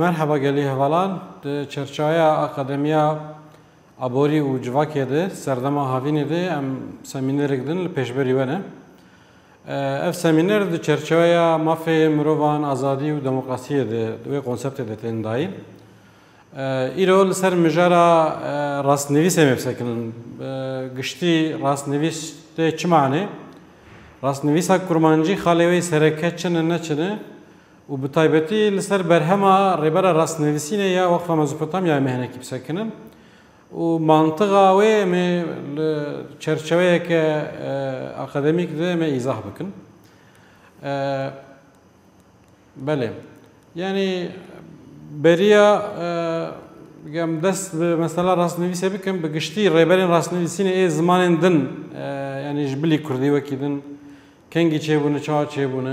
مرحبا گلی هوالان چرچایا اکادمیا ابوری و جواکی ده سردما هاوینی ده ام سمینر کردن لپیشبری ونه. اف سمینر ده چرچایا مافی مروان آزادی و دموکراسی ده دوی کنسپت ده تندایی. ایرول سر مجرا راست نویس مبسکنن گشتی راست نویس ده چه معنی؟ راست نویس ها کرمانجی خالیوی سرکت چنه نچنه و بتایبتی لسر برهما ربرا راست نویسینه یا وقفه مزوپوتامیا مهنکی بسکنن و منطقه وی می چرچوه که اکادمیک ده می ایزاح بکن. بله یعنی بریا بگم دست مثلا راست نویسه بکن بگشتی ربرین راست نویسینه ای زمان دن یعنی جبلی کردی وکی دن کنگی چه بونه چه چه بونه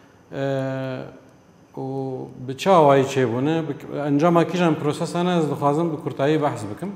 و بچه وای چه بونه انجام کیجان پروسس انا از دخوازم بکرتایی بحث بکم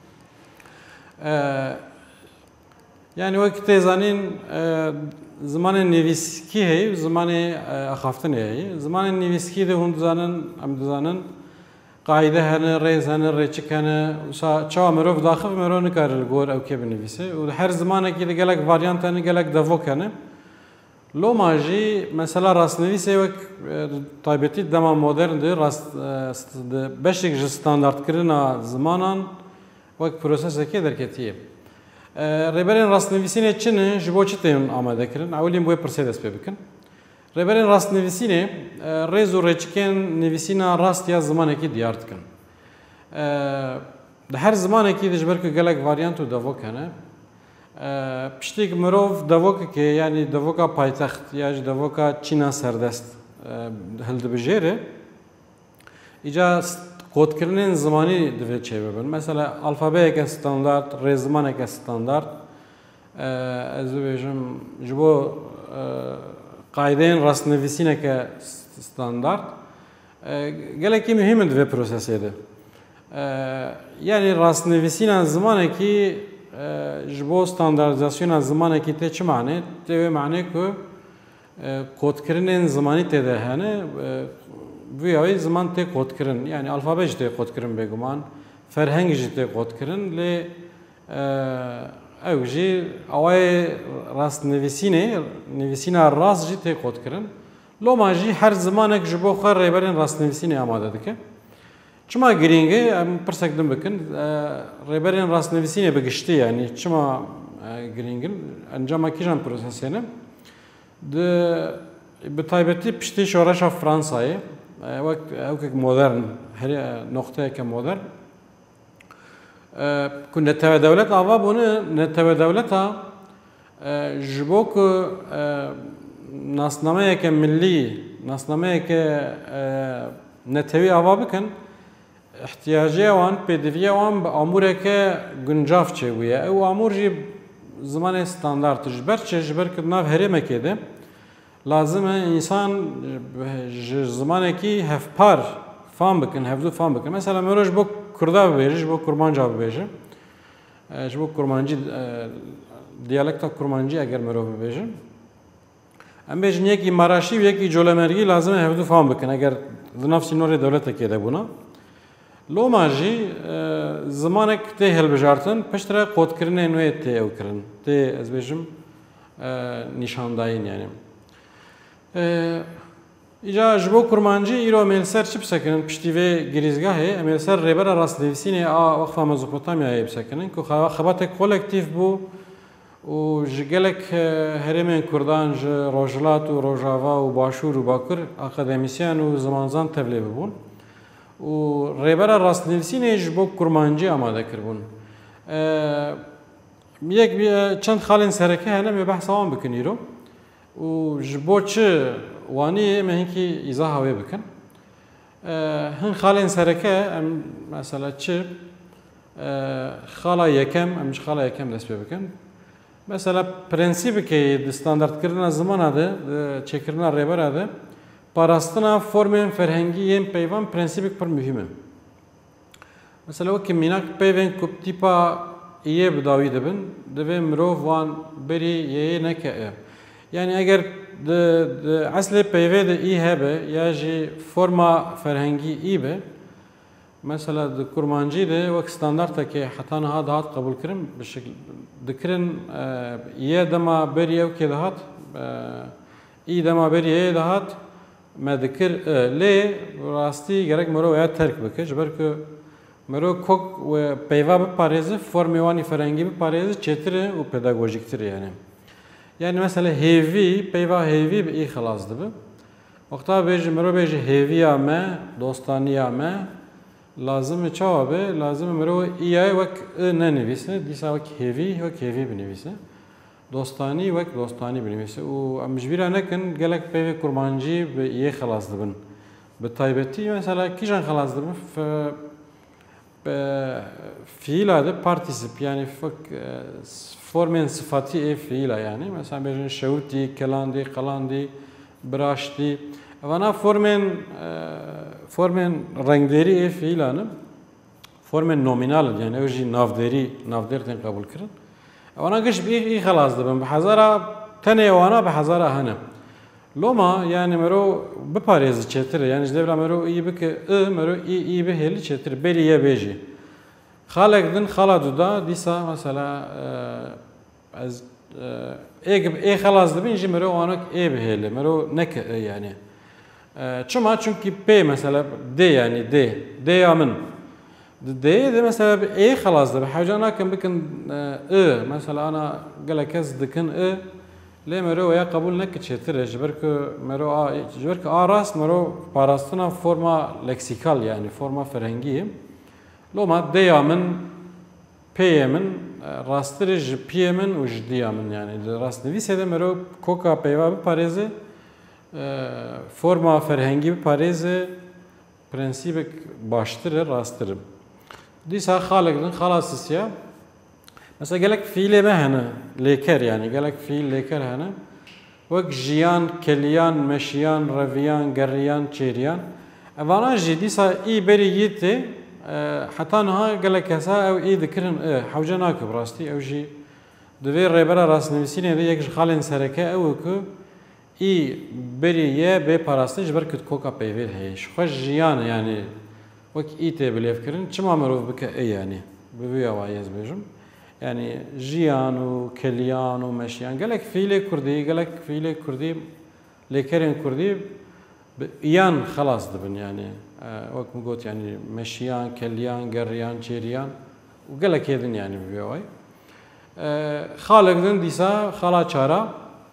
yani وقتی زنین زمان نویسکی هی زمان اخافتن هی زمان نویسکی ده هند زنن ام زنن قاعده هنه ریز هنه ریچک هنه وسا چه مروف داخل مرو نکارل گور او که بنویسه و هر زمانه که ده گلک واریانت هنه گلک دوک هنه لو ماجی مثلا راست نویسه وک تایبتی دما مدرن ده راست بشک استاندارد کردن زمانان وک پروسس که درکتیه ربرین راست نویسینه چنه جبو چتیم آماده کردن اولین بوی پرسیدس بکن ربرین راست نویسینه ریز و ریچکن نویسینا راست یا زمانه کی دیارت کن ده هر زمانه کی دجبر که گلک واریانت و دوک هنه پشتیک مروف دوک که یعنی دوکا پایتخت یا دوکا چینا سردست هلد بجیره ایجا کود کردن زمانی دوی چه ببین مثلا الفابه که استاندارد رزمان که استاندارد از بیشم جبو قاعده راست نویسینه که استاندارد گله کی مهمه دوی پروسسه ده یعنی راست نویسینه زمانی که جبو استانداردیزاسیون زمانی که ته چه معنی؟ ته معنی که کود کردن زمانی ته ده هنه ویای زمان ته کود کردن یعنی الفابه جته کود کردن بگمان فرهنگ جته کود کردن ل اوجی اوای راست نویسینه راست جته کود کردن لو ماجی هر زمانه که جبو خر ریبرین راست نویسینه آماده دکه چما گرینگه ام پرسکدم بکن ریبرین راست نویسینه بگشتی یعنی چما گرینگن انجام کیجان پروسسینه ده بتایبتی پشتی شورش فرانسایی وقت اوك مودرن هر نقطة كمودرن كنا نتبع دولة عوابونه نتبع دولتها جبوك ناسنامه كملي ناسنامه ك نتبع عوابكن احتياجي وان بدفيا وان بأموره كجنجاف شوية أو أمور جيب زمان ستاندرد جبر كنا هرمه كده لازم انسان زمانه کی هفپار فهم بکن هفدو فهم بکن مثلا مروش بو کردا ببیجه بو کرمانجا ببیجه بو کرمانجی دیالکتا کرمانجی اگر مرو ببیجه ام بیجن یکی مراشی و یکی جولمرگی لازم هفدو فهم بکن اگر نفسی نور دولت کی ده بونا لو ماجی زمانه ته هل بجارتن پشتره کود کرنه نوی ته او کرن ته از بیجم نشانداین یعنی ایجا جبو کرمانجی ایرو میلسر چی بسکنن پشتی و گریزگاهی میلسر ریبر راست نویسینه وقفه مزوپوتامیایی بسکنن که خبات کولکتیو بو و جگلک هرمین کردان ج روجلات و روجاوا و باشور و باکر اکادمیسیان و زمانزان تبلیغ بون و ریبر راست نویسینه جبو کرمانجی آماده کربون یک چند خالن سرکه هنه می بحث آن بکنیرو و جبو چه وانی مهنکی ایزاه هاوی بکن هن خالین سرکه ام مثلا چه خالا یکم امش خالا یکم دست بکن مثلا پرنسیبی که استاندارد کردن زمان ده چکردن ریبر ده پاراستنا فرم فرهنگی یم پیوان پرنسیبی پر مهمه مثلا وقتی میناک پیوان کپتیپا ایه بداوی دبن دوی مروف وان بری یه نکه يعني اگر اصل پیوه ده ای هبه یا جی فرما فرهنگی ای به مثلا د کرمانجی ده وقت ستاندارت که حتی نها دهات قبول کرن بشکل دکرن یه دما بریه و که دهات ای دما بریه دهات ما ذكر ليه راستي جرك مرو يا ترك بكش برك مرو كوك و بيوا بباريز فورميواني فرنجي بباريز چتر و pedagojiktir يعني مثلا هيفي بيوا هيفي بي خلاص دبه وقتا بيج مرو بيج هيفي ما دوستاني ما لازم چاوبه لازم مرو اي وك ننويسه ديسا وك هيفي بنويسه دوستانی وقت دوستانی بنویسه و مجبور نکن گلک پیو کرمانجی به یه خلاص دبن به تایبتی مثلا کیشان خلاص دبن فعلا ده پارتیسیپ یعنی فرمن صفاتی فعلا یعنی مثلا بیشتر شوتی کلاندی قلاندی براشتی و نه فرمن رنگداری فعلا نه فرمن نومینال یعنی اوجی نافداری تن قبول کرد وانا قش بي خلاص دبن بحزارة تاني وانا بحزارة هنا لوما يعني مرو بباريز چتر يعني جدبلا مرو اي بك مرو اي بهلي چتر بلي يا بيجي خالق دن خالا دودا ديسا مثلا از اي خلاص دبن جي مرو وانا اي بهلي مرو نك يعني چما چونكي بي مثلا دي يعني دي يا من ده مثلا ايه خلاص ده حاجه انا كان بكن مثلا انا قال كز دكن ليه مرو يا قبول نك تشتر جبرك مرو جبرك راس مرو باراستنا فورما لكسيكال يعني فورما فرنجيه لو ما ديا من بي من راسترج بي من وجديا من يعني راست نويس ده مرو كوكا بيوا باريزه فورما فرهنگی باريزه برنسيبك باشتر راسترم ديسا خالق دن خلاص سيا مثلا قالك فيل ما هنا ليكر يعني قالك فيل ليكر هنا وك جيان كليان مشيان رفيان قريان تشيريان اوانا جي ديسا اي بريجيتي حتى نها قالك هسا او اي ذكرن حوجناك براستي او جي دوي ريبرا راس نويسين دي يك خالن سركه او كو اي بريه بي باراستي جبركت كوكا بيفيل هيش خوش جيان يعني وك ايتي بليفكرن چما مروف بك اي يعني بويا وايز بيجم يعني جيان وكليان ومشيان قالك فيلي كردي قالك فيلي كردي ليكرين كردي يان خلاص دبن يعني وك مقوت يعني مشيان كليان قريان تشيريان وقالك يدن يعني بويا واي خالق دن ديسا خالا چارا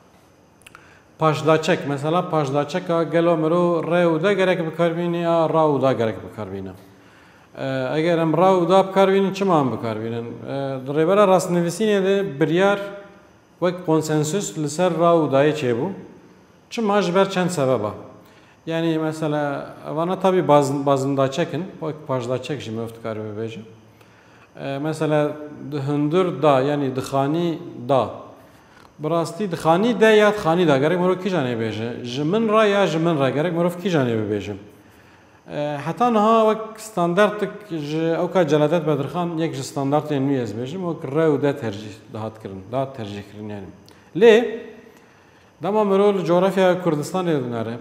پاشداچک مثلا پاشداچک گلو مرو راو دا گرک بکاربینی یا راو دا گرک بکاربینه اگر ام راو دا بکاربینی چه مام بکاربینن درباره راست نویسینه ده بریار وک کنسنسوس لسر راو دای چه بو چه ماج بر چند سببه yani mesela bana tabi bazında çekin وک پاشداچک جی مفت کار ببیجم mesela hındır da yani dxani da براستی دخانی ده یا دخانی ده گرگ مرو کی جانه بیشه جمن را یا جمن را گرگ مرو کی جانه بیشه حتی نها وک استاندارد او کا جلادت بدرخان یک استاندارد نیاز بیشم وک رو ده ترجیح دهات ترجیح کردن yani لی دما مرو جغرافیا کردستان دناره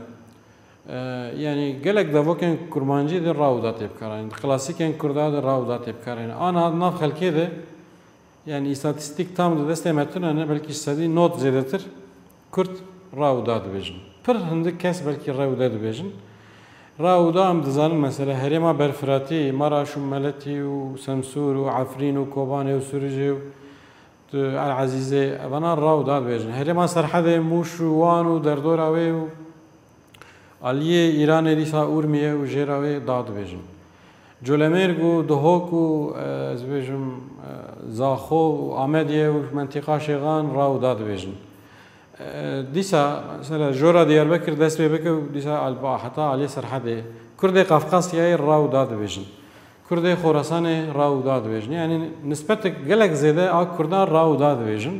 yani gelek de vokên kurmancî de raw da têbkarin klasîkên kurda de raw da têbkarin ana nav xelkê de yani istatistik tam da deste metnene belki istediği not zedetir Kürt raw da dibêjin pir hindik kes belki raw da dibêjin raw da em dizanin mesela herêma berfiratî Maraş û Meletî û Semsûr û Efrîn û Kobanê û Sûrîcê û El Ezîzê evana raw da dibêjin herêma Serhedê Mûş û Wan û derdora wê û Aliyê Îranê dîsa Urmiyê û jêra wê da dibêjin Colemêrg û Duhok û ez dibêjim Zaxo û Amediyê û menteqa Şêxan raw da dibêjin dîsa mesela jora Diyarbekir dest pê bike û dîsa heta aliyê Serhedê Kurdê Qafqasyayê raw da dibêjin Kurdê Xorasanê raw da dibêjin yani nisbetek gelek zêde a Kurdan raw da dibêjin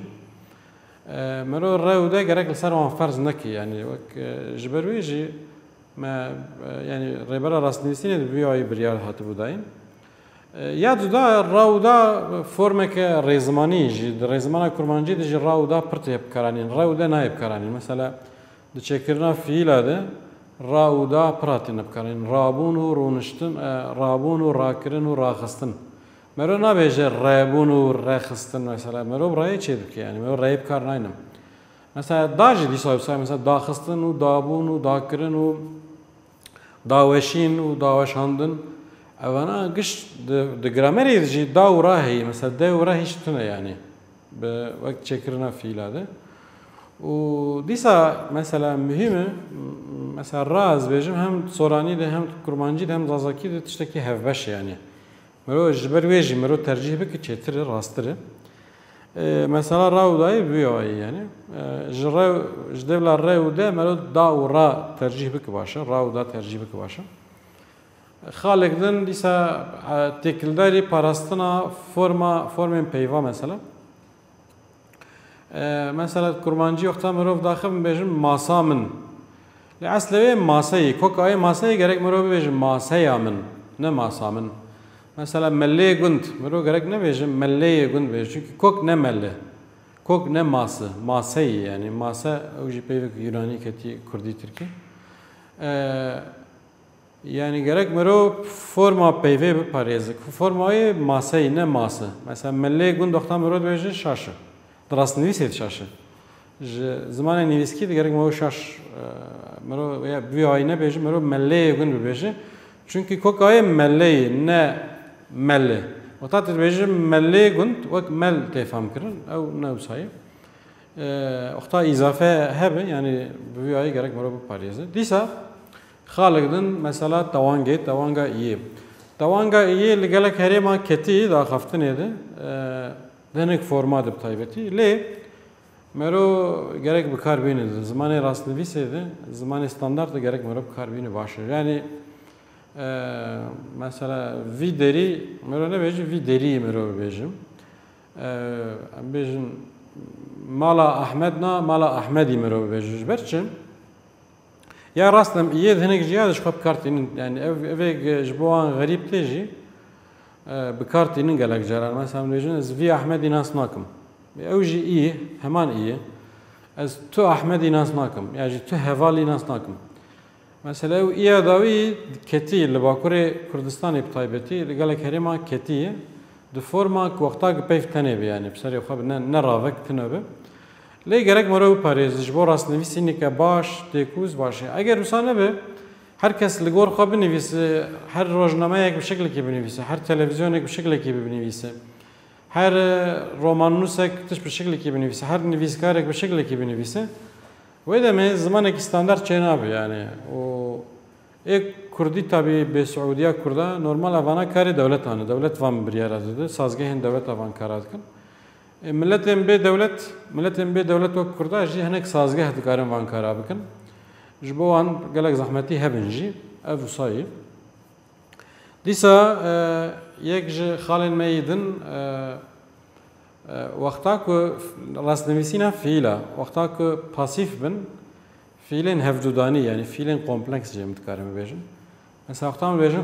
مرو راو ده gerek li ser wan ferz nekî yani wek ji ber wê jî me yani rêbera rastnivîsînê di vîyayê biryar hatibû dayîn یا جدا راودا فرمک رزمانی جی رزمان کرمانجی دیجی راودا پرت بکارانین راودا نایب کارانین مثلا دچکرنا فیلاده راودا پراتین بکارانین رابون و رونشتن رابون و راکرین و راخستن مرو نبیجه رابون و راخستن مثلا مرو برای چی دکی یعنی مرو رایب کار ناینم مثلا داجی دی صاحب مثلا داخستن و دابون و داکرین و داوشین و داوشاندن اوانا قش دجرامري يجي داورة هي مثلا داورة هي شتنا يعني بوقت شكرنا في هذا وديسا مثلا مهمة مثلا راز بيجم هم صوراني ده هم كرمانجي ده هم زازاكي ده تشتكي هفبش يعني مرو جبر ويجي مرو ترجيح بك تشتري راستري مثلا راو داي بيوعي يعني جراو جدبل الراو ده مرو داورة ترجيح بك باشا راو ده ترجيح بك باشا خالقدن دیسا تکلداری پاراستنا فرم پیوا مثلا کرمانجی وقتا مروف داخل بیشم ماسا من لعسلوی ماسایی کوک آی ماسایی گرک مروف بیشم ماسایی من نه ماسا من مثلا ملی گند مروف گرک نه بیشم ملی گند بیشم çünkü کوک نه مله کوک نه ماسایی yani masa اوجی پیوک یونانی کتی کردی ترکی yani gerek mero forma peyve biparize. Formayı masayı ne masa. Mesela melle gün doktan mero dövece şaşı. Dras niviset şaşı. Zamanı niviski de gerek mero şaş. Mero ya bir ayına beje mero melle gün beje. Çünkü kokayı melle ne melle. O tatil beje melle gün vak mel tefam kırın. Ev ne usayı. Okta izafe hebe yani bir ayı gerek mero biparize. Disa خالقدن مثلا توانگا iyi لگلک هرما کتی دا خفتن یده دنک فرما دب تایبتی لی مرو gerek بکار بینه زمان راست نویسه ده زمان استاندارد gerek مرو بکار بینه باشه yani mesela videri مرو ne bejim videri مرو bejim bejim mala Ahmedna mala Ahmedi مرو bejim berçim ya rastım iyi denek cihadı şu kartinin yani ev jboğan garip teji bir kartinin gelek jarar mesela diyeceğin zvi Ahmed inas nakım evji iyi hemen iyi az tu Ahmed inas nakım yani tu heval inas nakım mesela ev iyi davi keti li bakure Kürdistan'ı taybeti gelek herima keti de forma vakta peyf tane yani bsari xab ne ravek tinabe لی گرگ مرا بپریز جبور است نویسینی که باش دیکوز باشه اگر روزانه به هر کس لگور خواب بنویسه هر روزنامه یک به شکلی که بنویسه هر تلویزیون یک به شکلی که بنویسه هر رومانوس یک تش به شکلی که بنویسه هر نویسکار یک به شکلی که بنویسه و ایدم زمان یک استاندارد چه نبی یعنی و یک کردی تابی به سعودیه کرده نرمال اونا کاری دولت آنه دولت وام بریاره داده سازگاه هند دولت آوان کارات کن ملتن به دولت و کرده جی هنگ سازگاه دکارن وان کارا بکن جبوان گلک زحمتی هبنجی افسایی دیسا یک ج خالن میدن وقتا که راست نویسینا فیلا وقتا که پاسیف بن فیلن هفدودانی yani فیلن kompleks جم دکارن بیشن مثلا وقتا بیشن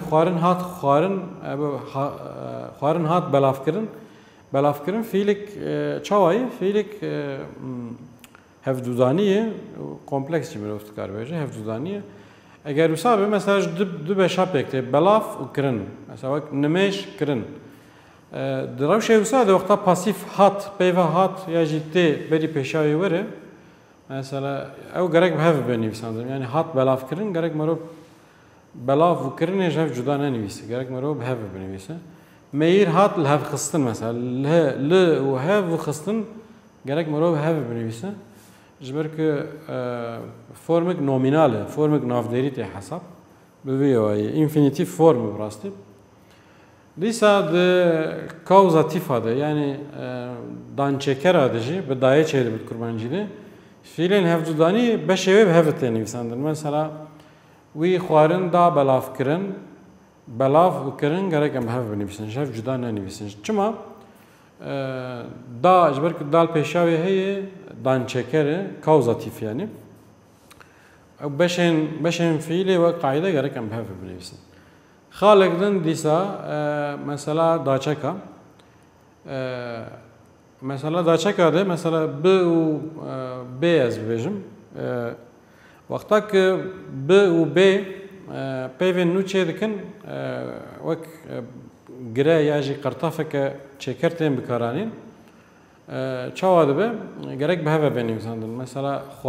خوارن هات بلاف کردن بلافکرین فیلک چاوایی فیلک هفدودانیه kompleks چی می‌رفت کار بیشه هفدودانیه اگر وسابه مثلا دو بشاب بکته بلاف و کرن مثلا وقت نمیش کرن دراوش وساده وقتا پاسیف هات پیوا هات یا جیته بری پیشایی وره مثلا او گرگ به هف بنویسندم yani هات بلاف کرن گرگ مرو بلاف و کرنش هف جدا ننویسه گرگ مرو به هف بنویسه مير هات الهاف خستن مثلا ل وهاف وخستن جالك مروب هاف بنويسه جبرك فورمك نوميناله فورمك نافديريتي حسب بفيو اي انفينيتيف فورم براستي ليسا د كوزاتيف هذا يعني دان چكر ادجي بدايه چيل بالقربانجي ده فيلين هاف جداني بشوي بهاف تنويساندن مثلا وي خوارن دا بلاف كرن بلاف وكرن gerek em hev benivîsin şev cuda nenivîsin çima da jber ku dal pêşavê heye dan çekere kawzatif yani beşên fiilê ve qaîde gerek em hev benivîsin خالقدن دیسا مثلا داچکا مثلا داچکا ده مثلا ب و ب از ببیجم وقتا که ب و ب پیوین نو چه دکن وک گره یا جی قرطافه که چکرتین بکارانین چاوا دبه گرک به هوا بنویسندن مثلا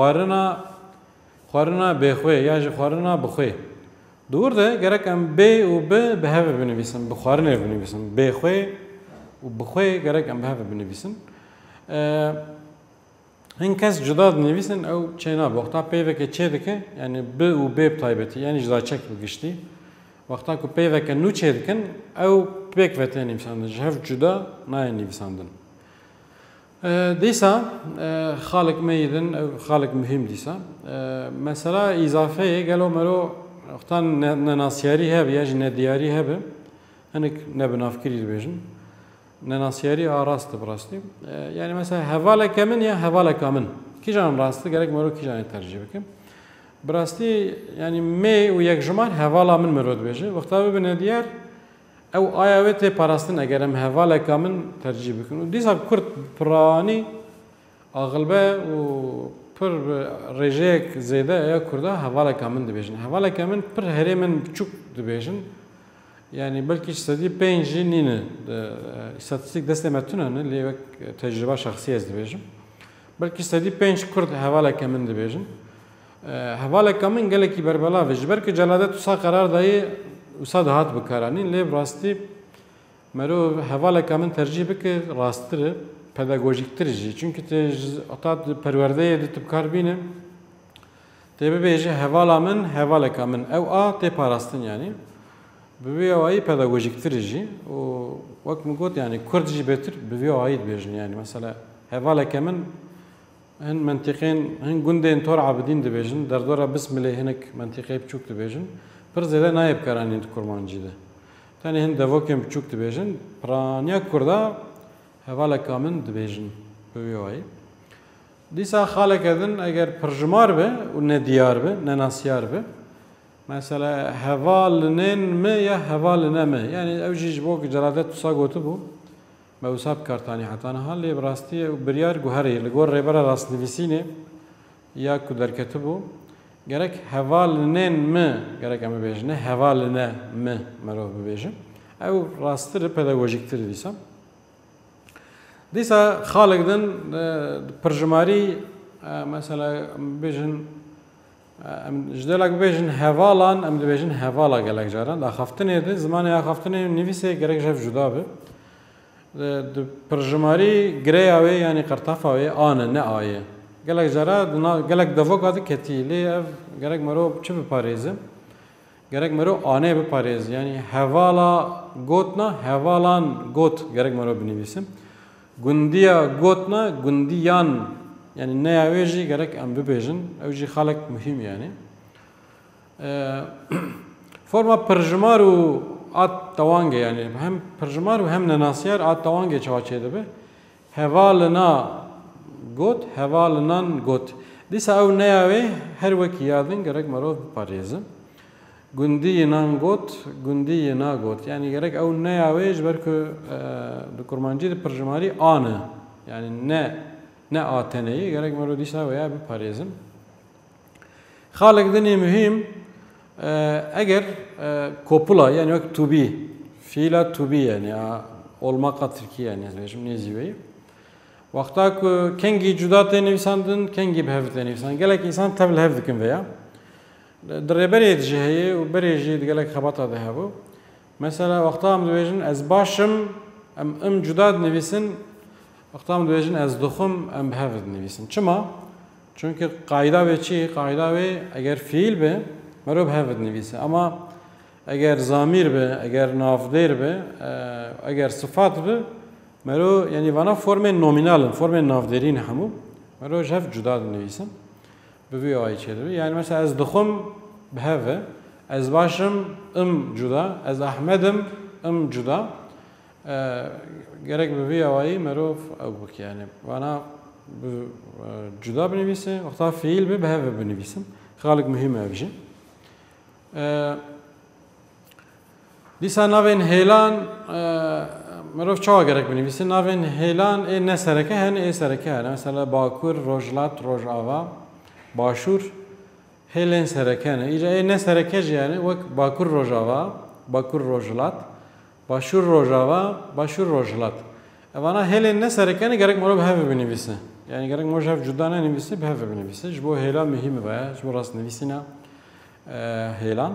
خوارنا بخوی یا جی خوارنا بخوی دور ده گرک ام ب و ب به هوا بنویسن بخوارنه بنویسن بخوی و بخوی گرک ام به هوا بنویسن این کس جدا نویسن او چینا وقتا پیوه که چه دکه یعنی ب و ب بتایبتی یعنی جدا چک بگشتی وقتا که پیوه که نو چه دکن او پیک وته نویسندن جهف جدا نه نویسندن دیسا خالق میدن او خالق مهم دیسا مثلا اضافه گلو مرو وقتا نناسیاری هب یا ندیاری هب هنک نبنافکری بیشن نناسیاری آراست براستی یعنی مثلا حواله کمن یا حواله کامن کی جان راستی گرک مرو کی جان ترجیح بکن براستی یعنی می و یک جمال حواله من مرود بیشه وقتا ببینه دیار او آیات پاراستن اگرم حواله کامن ترجیح بکن و دیسا کرد پرانی اغلبه و پر رجیک زیده یا کرده حواله کامن دبیشن حواله کامن پر هرمن چوک دبیشن yani belki istediği penci nine istatistik destemetuna ne levek tecrübe şahsiye dibejim belki istediği penç kurd havala kamin dibejim havala kamin geleki berbala ve belki celadet usa karar dayı usa dahat bıkarani lev rasti mero havala kamin tercih bike rastır pedagojiktir çünkü te atat perverdeye de tıpkar bine te bebeje havala min havala kamin ev a te parastın yani بویایی پداگوژیکتر جی و وقت میگوت یعنی کرد جی بهتر بویایی بیشن یعنی مثلا حواله کمن هن منطقين هن گندين تور عابدين دبيجن در دورا بسم الله هنك منطقه بچوك دبيجن پر زده نایب کرانین کرمانجی ده تانی هن دوکم بچوک دبيجن پرانیا کردا حواله کامن دبيجن بویایی دیسا خالق ادن اگر پرجمار به و ندیار به نناسیار به مثلا حوالنن می یا حوالنه می yani evciş bu celadet tusagotu bu mevsap kartani hatana halli brasti biryar guhari ligor rebara rasnivisine ya kuderketi bu gerek havalnen mi gerek ama bejne havalne mi mero bejim ev rastır pedagojiktir disam disa xaligden perjmari mesela bejin جدالك بيجن هوالان ام بيجن هوالا قالك جاران دا خفتنه ده زمان يا خفتنه نفسه گرك جف جدا به د پرجماري گرياوي يعني قرطافاوي انا نه ايه قالك جارا قالك دفوقات كتيلي گرك مرو چه بپاريزه گرك مرو انه بپاريز يعني هوالا گوتنا هوالان گوت گرك مرو بنويسم گونديا گوتنا گونديان yani ne yaveji gerek am bebejin evji xalak mühim yani forma perjmaru at tawange yani hem perjmaru hem nenasiyar at tawange çaçede be hevalına got hevalından got disa ev ne yave her vaki yadın gerek marov parezim gundiyinan got gundiyina got yani gerek ev ne yaveji belki de kurmancı de perjmari anı yani ne ateneyi gerek melodisa veya bir parezim. Xalıqdeni mühim eğer kopula yani yok to be fiila to be yani olmak Türkiye yani yazmışım ne ziveyi. Vakta ki kengi cuda tenivsandın kengi behv tenivsan gerek insan tevil hevdikin veya dreberi djeheye u berejid gerek xabata da bu. Mesela vakta am dövejin ez başım em cuda nevisin وقتام دویجن از دخم ام بهفت نویسن چما؟ چونکه قاعده و چی؟ قاعده و اگر فیل به مرو بهفت نویسه اما اگر ضمیر به اگر نافدیر به اگر صفات به مرو یعنی وانا فرم نومینال فرم نافدیرین همو مرو جف جدا نویسن به وی آیه چه داره یعنی مثلا از دخم بهفت از باشم جدا از احمدم جدا gerek bir viyayı merov avuk yani bana cuda benivisim hatta fiil bir behave benivisim xalık mühim evci دیسا ناوین هیلان مروف چاوا گرک بنویسی ناوین هیلان ای نه سرکه هن ای سرکه هن مثلا باکور روجلات روجاوا باشور هیلن سرکه هن ایجا ای نه سرکه جیانه وک باکور روجاوا باکور روجلات باشور روجاوا باشور روجلات اوانا هیلن نه سرکه هن گرک مروف هف بنویسی yani gerek mojaf juda ne nivisi bir heve nivisi. Bu heyelan mühim baya. Bu rast nivisina heyelan.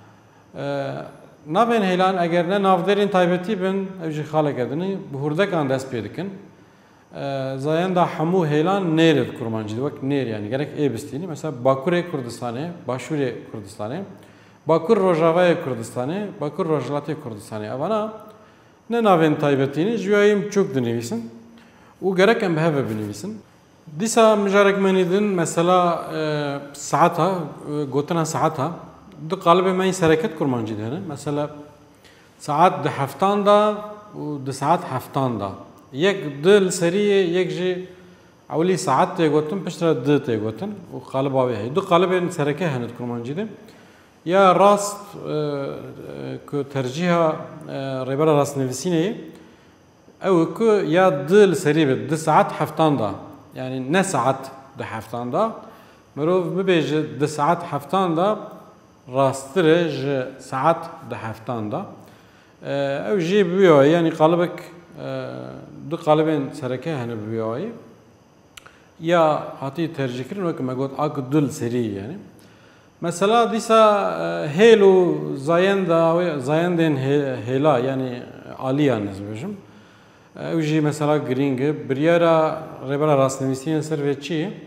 Navên heyelan eger ne navderên taybetî bin ev jî xalek edin bi hurdekan dest pê dikin. Zayen da hemû heyelan nêr di kurmancî wek nêr yani gerek ê bistînî. Mesela Bakurê Kurdistanê, Başûrê Kurdistanê, Bakur Rojavayê Kurdistanê, Bakur Rojhilatê Kurdistanê. Evana ne navên taybetînî ji wayî çok dinivîsin. و gerek em heve binivîsin. Dîsa mijarek menî din mesela saata, gotina saata di qalibê me sereket kurmancî de hene. Mesela saat di heftan da û di saat heftan da. Yek di li seriyê yek jî ewlî saat tê gotin piştre di tê gotin û qaliba wê heye. Du qalibên sereke hene di kurmancî de. Ya rast ku tercîha rêbera rastnivîsînê ew ku ya di li serî be di saat heftan da yani ne saat di heftan da mirov bibêje di saat heftan da rasttir e ji saat di heftan da ew jî bi wê wayî yani qalibek du qalibên sereke hene bi wê wayî ya hatî tercîkirin wek me got a ku du li serî yani mesela dîsa hêl û zayendên hêla yani aliyan ez dibêjim ew jî mesela girîng e biryara rêbera rastnivîsiyên ser vê çi ye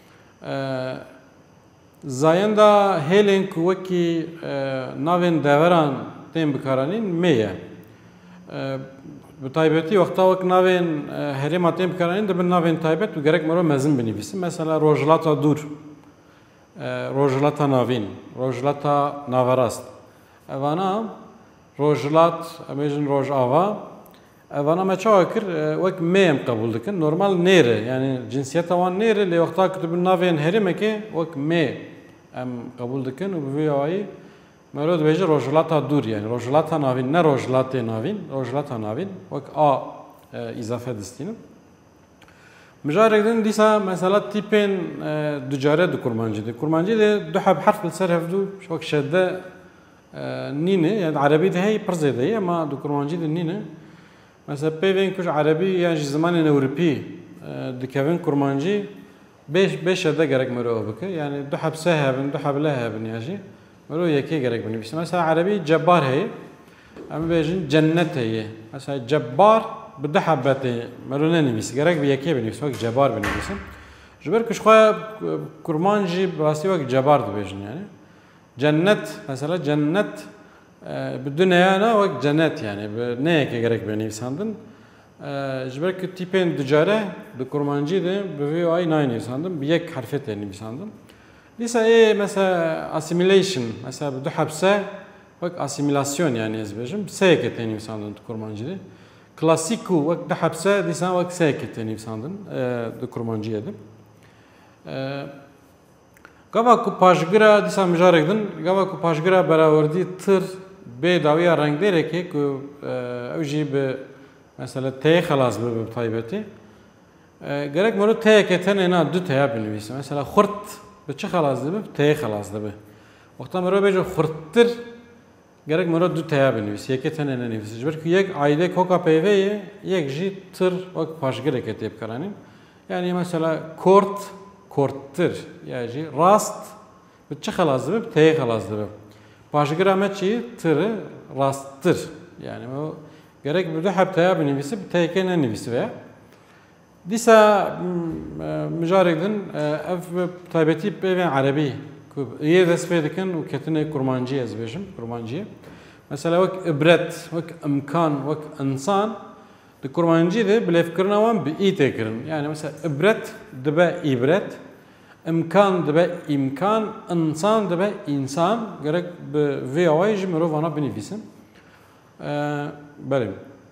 zayenda hêlên ku wekî navên deveran tên bikaranîn mê ye bi taybetî wexta wek navên herêma tên bikaranîn dibin navên taybet û gerek mirov mezin binivîsin mesela rojhilata dûr rojhilata navîn rojhilata naverast evana rojhilat em bêjin rojava evana me çawa kir wek mê em qebûl dikin normal nêr e yani cinsiyeta wan nêr e lê wexta ku dibin navên herêmekê wek mê em qebûl dikin û bi vê wayî merov dibêje rojhilata dûr yani rojhilata navîn ne rojhilatê navîn rojhilata navîn wek a îzafe distînin mijarek din dîsa mesela tîpên ducare di kurmancî de kurmancî de du herf li ser hevdû wek şedde nîne yani erebî de heye pir zêde ye ama di kurmancî de nîne mesela peyvên ku ji erebî yan ji zimanên ewropî dikevin kurmancî beş şedde gerek mirov bike yani du hebse hebin du heble hebin ya jî mirov yekê gerek binivîsin mesela erebî cebbar heye em bêjin cennet heye mesela cebbar bi du hebetê mirov nenivîsî gerek bi yekê binivîsin wek cebbar binivîsin ji ber ku ji xwe kurman jî bi rastî wek cebbar dibêjin yani cennet mesela cennet bi du neyana wek cennet yani bi neyekê gerek binivîsandin ji ber ku tîpên ducare di kurmancî de bi vê wayî nayînivîsandin bi yek herfê tê nivîsandin dîsa mesela assimilation mesela bi du hebse wek asimilasyon yani ez bêjim seyekê tê nivîsandin di kurmancî de klasîk û wek du hebse dîsa wek seyekê tê nivîsandin di kurmanciyê de gava ku paşgira dîsa mijarek din gava ku paşgira berawerdî tir bê dawiya rengdêrekê ku ew jî bi mesela tê xelas bibe bi taybetî gerek mirov têyekê tenê na du têya binivîse mesela xurt bi çi xelas dibe bi têyê xelas dibe wexta mirov bêje xurttir gerek mirov du têya binivîse yekê tenê nenivîse ji ber ku yek aîdê koka peyvê ye yek jî tir wek paşgireke tê bikaranîn yani mesela kort korttir ya jî rast bi çi xelas dibe bi têyê xelas dibe paşgira me çi tir e rasttir yani o gerek bi du heb têya binivîse bi têyekê nenivîse veya dîsa mijarek din ev taybetî peyvên erebî ku yê dest pê dikin û ketine kurmancî ez bêjim kurmanciyê mesela wek ibret wek imkan wek insan di kurmancî de bilêvkirina wan bi î tê kirin yani mesela ibret dibe îbret imkan dibe imkan insan dibe însan gerek bi vê awayî jî mirov wana binivîsin belê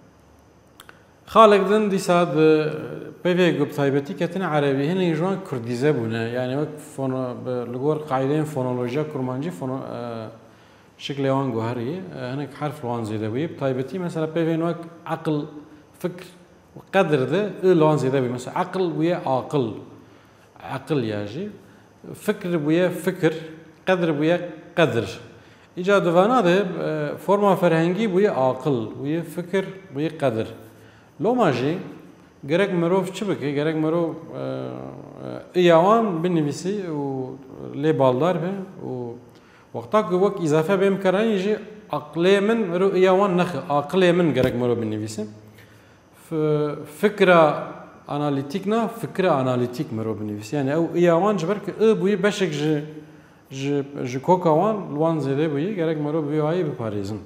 xalek din dîsa di peyvê ku bi taybetî ketine erebî hinekî ji wan kurdîze bûne yani wek li gor qaîdeyên fonolojiya kurmancî شكل وان جوهري هناك حرف لوان زيادة بيه بطيبتي مثلا بين وك عقل فكر وقدر ذا لوان زيادة بيه مثلا عقل ويا عاقل عقل ياجي فكر ويا فكر قدر ويا قدر إيجاد فانا ده فورما فرهنگي ويا عاقل ويا فكر ويا قدر لو ماجي gerek مروف çubuk gerek مروف إيوان بالنفسي و لي بالدار به و وقتا وقت إضافة بهم كراني يجي عقلي من مرو إيوان نخ عقلي من gerek مروف بالنفسي فكرة أناليتيكنا فكرة أناليتيك مروف بالنفسي يعني أو إيوان جبرك بوي بشك ج كوكاوان لوان زيده بوي gerek مروف بيوعي بباريزن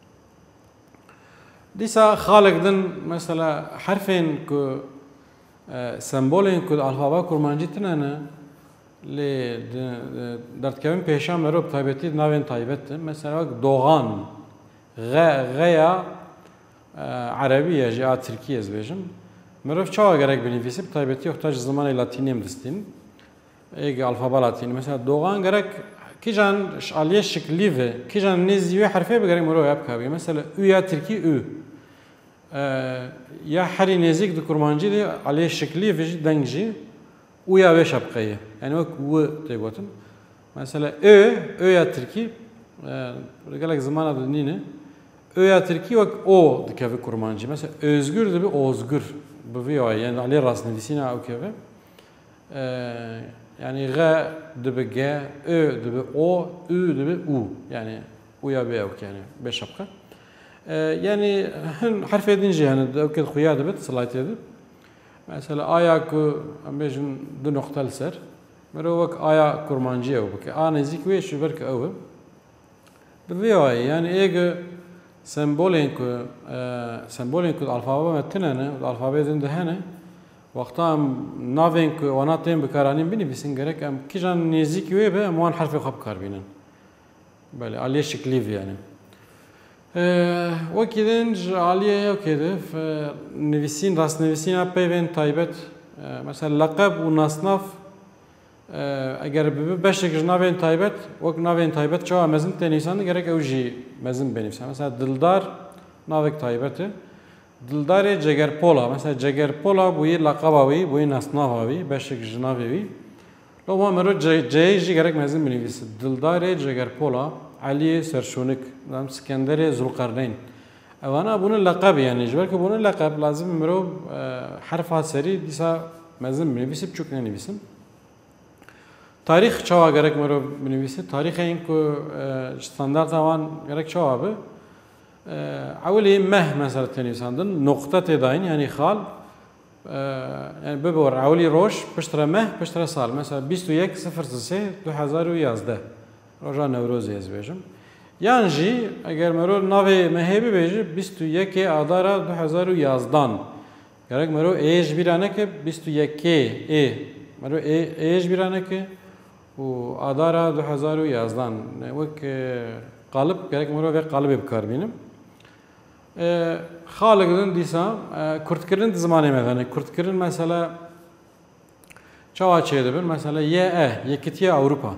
ديسا خالق دن مثلا حرفين كو سمبولين كو الفابا كورمانجي تنانا لي درت كمان بيشام مروب تايبتي ناوين تايبت مثلا دوغان غيا عربية جاء تركيا زبيجم مروب شوا غيرك بنفسي بتايبتي يحتاج زمان لاتيني مدستين ايجا الفابا لاتيني مثلا دوغان غيرك كيجان عليه شكل ليفه كيجان نزيوه حرفه بغير مروب يبكى مثلا يا تركي يا حري نزيك دو كورمانجي دي عليه شكلي فيجي دنجي ويا بيش ابقيه يعني وك و تيغوتن مثلا يا تركي قالك زمان دنينه يا تركي وك او دكافي كورمانجي مثلا özgür دبي ozgur بفيو يعني عليه راس نفسينا او كيف يعني غا دبي جا دبي او دبي او يعني ويا بي او يعني بيش ابقى يعني هن حرف يدينجي يعني أوكي خويا دبت صلايت يدب مثلا آيا كو أميجن دو نقطة لسر مروك آيا كورمانجي أو بك أنا زيك ويش برك أو بفيوي يعني إيج سمبولين كو الألفابا متنانة الألفابا زند هنا وقتها نافين كو وناتين بكارانين بني بسنجرك أم كيجان نزيك ويه به موان حرف خب كاربينن بله عليه شكليف يعني وكذا عالية وكذا نفسين راس نفسين بين تايبت مثلا لقب ونصنف اگر ببشك نافين تايبت وك نافين تايبت شو مزن تنيسان غيرك اوجي مزن بنفسه مثلا دلدار نافك تايبت دلدار جگر بولا مثلا جگر بولا بوي لقباوي بوي نصنفاوي بشك جنافي لو ما مرو جي غيرك مزن بنفسه دلدار جگر بولا علي سرشونك نام اسكندر ذوالقرنين انا بون اللقب يعني جبرك بون اللقب لازم مرو حرف سري ديسا مزم بنفسه بچوك نفسم تاريخ چاوا غيرك مرو بنفسه تاريخ انكو ستاندرد وان غيرك چاوا به اولي مه مثلا تنيساندن نقطه تداين يعني خال يعني ببور اولي روش بشترى مه بشترى سال مثلا 21 03 2011 روزا نوروز yazıyorum. Yani eğer mero nave mehebi beji 21 adara 2011'dan. Gerek mero bir ane ki 21 mero bir ane ki o adara 2011'dan. Vak kalıp gerek mero ve kalıp kar benim. Halıgın disa Kurtkirin zamanı mevane. Kurtkirin mesela çava çeydi bir mesela yekitiye Avrupa.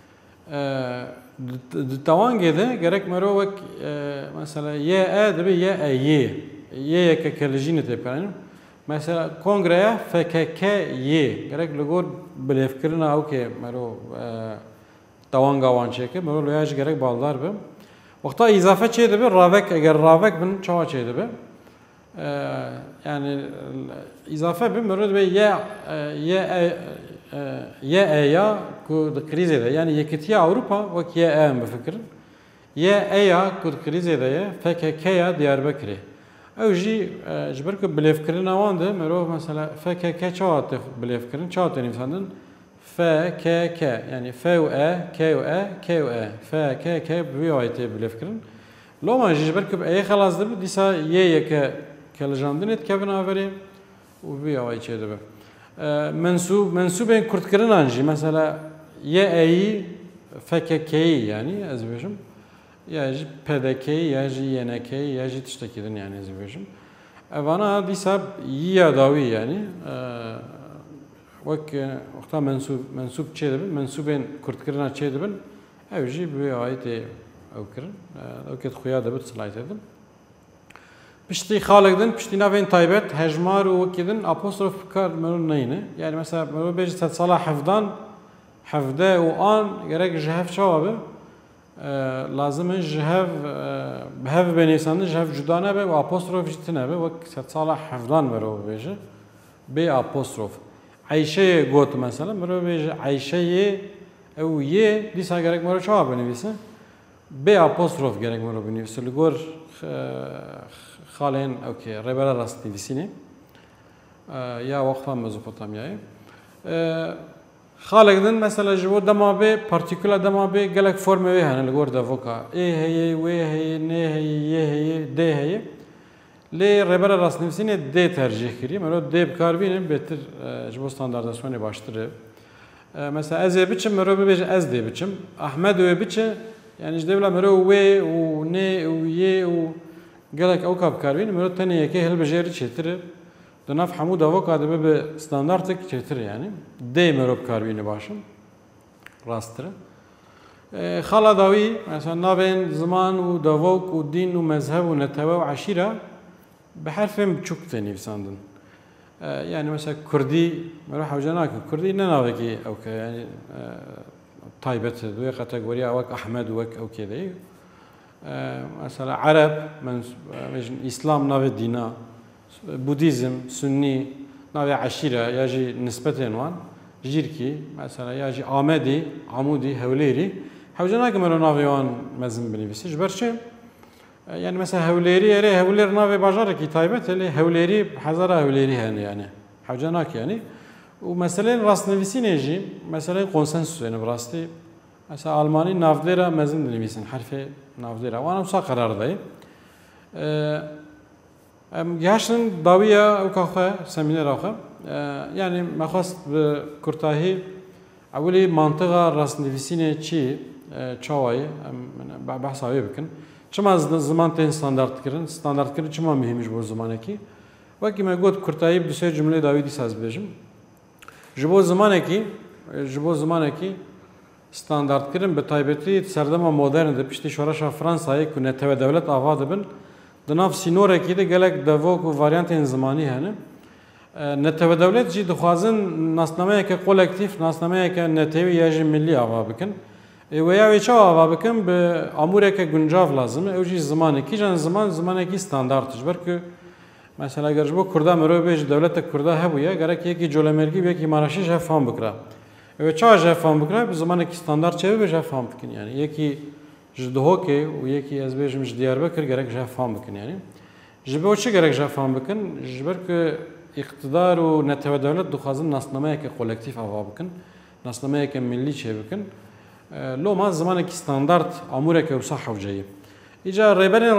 Tawangede gerek merovek mesela debe ye kekelejini tepkanim mesela kongreye FKK gerek logor belefkirina au ke mero tawanga wancheke mero loyaj gerek baldar be vaqta izafe çeyde be ravek eğer ravek bin çava çeyde be yani izafe be mero be ya ku krize de yani yekitiye Avrupa ve ki em befekir ya ku krize de FKK ya Diyarbakır evji jberk belefkirin avanda mero mesela FKK çavat belefkirin çavat insanın FKK yani FKK büyüyte belefkirin loma jberk ay خلاص de disa yeke kelejandın et kevin averi u büyüyte de منسوبين كرت كرنانجي مثلا FKK'yi yani ezbejim yaji PDK'yi yaji YNK'yi yaji tiştekidin yani ezbejim evana disa ya davi yani vak وقتا منسوب çedibin mensuben kurt kırna çedibin evji bu ayeti ew kirin ew ket xuya dibit slayt edim piştî xalek din piştî navên taybet hejmar û wekî din apostrof bikar mirov neyne yani mesela mirov bêje sed sala hevdan hevde û an gerek ji hev çawa be lazım in ji hev bi hev benêsandin ji hev cuda nebe û apostrof jî tune be wek sed sala hevdan mirov bêje bê apostrof Ayşe'ye got mesela mirov bêje Ayşe'ye ew yê dîsa gerek mirov çawa binivîse bê apostrof gerek mirov binivîse li gor xalên okey rêbera rastnivîsînê ya wexta Mezopotamyayê xalek din mesela ji bo dema bê partikula dema bê gelek formê wê hene li gor devoka ê heye wê heye nê heye yê heye dê heye lê rêbera rastnivîsînê dê tercih kiriye mirov dê bikarbînin bêtir ji bo standardasyonê baştir e mesela ez ê biçim mirov bibêje ez dê biçim Ahmed wê biçe yani ji dêvla mirov wê û nê û yê û gelek ew ka bikarbînin mirov tenê yekê hilbijêrî çêtir e di nav hemû devoka dibe bi standardek çêtir yani dê mirov bikarbîne başin rasttir e xala dawî mesela navên ziman û devok û dîn û mezheb û netebe û eşîra bi herfên biçûk tê nivîsandin yani mesela Kurdî mirov hewce nake Kurdî ne navekî ew ke yani taybet duya kategoriya wek Ahmed wek ew kê de mesela Arab İslam navê dîna Budizm Sünni navê eşîra ya jî nispetên wan jîrkî mesela ya jî Amedî Amûdî Hewlêrî hewce nake mirov navê wan mezin binivîse ji ber çi yani mesela Hewlêrî erê Hewlêr navê bajarekî taybet e lê Hewlêrî hezara Hewlêrî hene yani hewce nake yani û meseleyên rastnivîsînê jî meseleyên konsensusê bi rastî mesela Almanî navdêra mezin dinivîsin herfê navdêra wan wisa qerar daye em gihiştin dawiya ew ka xwe semînera xwe yani me xwest bi kurtahî ewlî mantıqa rastnivîsînê çi çawa ye em behsa wê bikin çima ziman tên standardkirin çima mühim ji bo zimanekî wekî me got kurtahî bi du sê cumlê dawî dîsa ez bêjim ji bo zimanekî standardkirin bi taybetî serdema modern de piştî şoreşa Fransayê ku netewê dewlet ava dibin di nav sînorekî de gelek devok û varyantên zimanî hene netewê dewlet jî dixwazin nasnameyeke kolektif nasnameyeke netewî ya jî millî ava bikin wêya wê çawa ava bikin bi amûreke guncav lazim e ew jî zimanekî can zimanekî standard ji ber ku mesela eger ji bo Kurda mirov bêje dewletek Kurda hebûye gerek yekî colemergî yekî maraşî ji hev fam bikira ew çawa ji hev fam bikira bi zimanekî standard çêbî ji hev fam bikin yani yekî ji Duhokê û yekî ez bêjim ji Diyarbekir gerek ji hev fam bikin yani ji bo çi gerek ji hev fam bikin ji ber ku iqtidar û netewê dewlet dixwazin nasnameyeke kolektif ava bikin nasnameyeke millî çê bikin loma zimanekî standard amûreke wisa hewce ye îca rêberên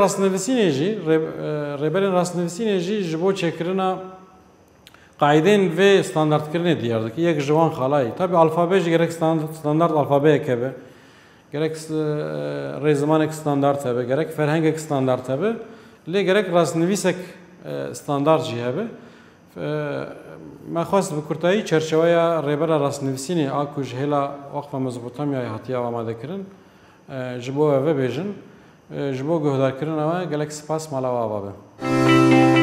rastnivîsînê jî ji bo çêkirina qaydên vê standardkirinê diyar dike yek ji wan xalayî tabii alfabe jî gerek standard alfabeyek hebe gerek rêzimanek standard hebe gerek ferhengek standard hebe lê gerek rastnivîsek standard jî hebe me xwest bi kurtayî çerçeveya rêbera rastnivîsînê a ku ji hêla wexta Mezopotamyayê hatiye amadekirin ji bo ev vebêjin ji bo guhdarkirina we gelek spas mala we ava be